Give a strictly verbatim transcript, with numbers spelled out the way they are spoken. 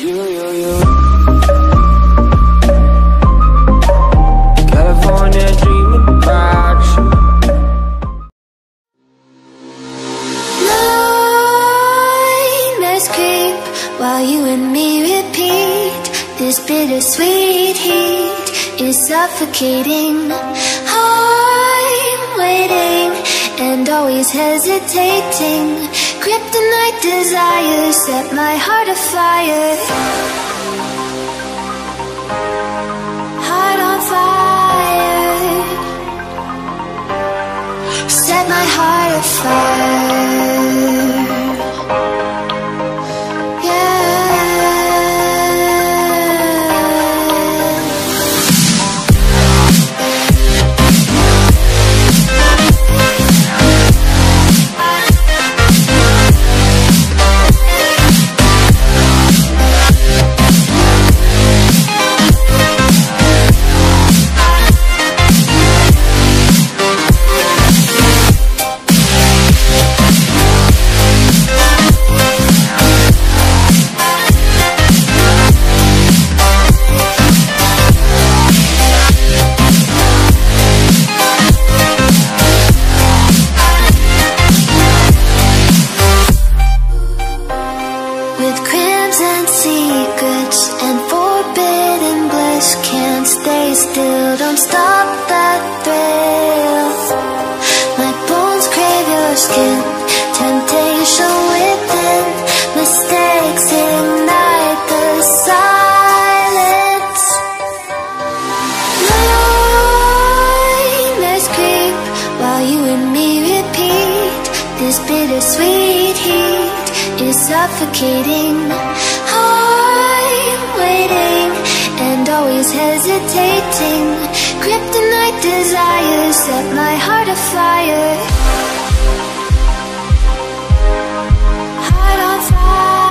you, you, you. California dreaming about you. Nightmares creep while you and me repeat. This bittersweet heat is suffocating. I'm waiting and always hesitating. Kryptonite desires set my heart afire. Heart on fire. Set my heart afire. With crimson secrets and forbidden bliss, can't stay still, don't stop that thrill. My bones crave your skin, temptation within, mistakes ignite the silence. Nightmares creep while you and me repeat. This bittersweet heat is suffocating. I'm waiting and always hesitating. Kryptonite desires set my heart afire. Heart on fire.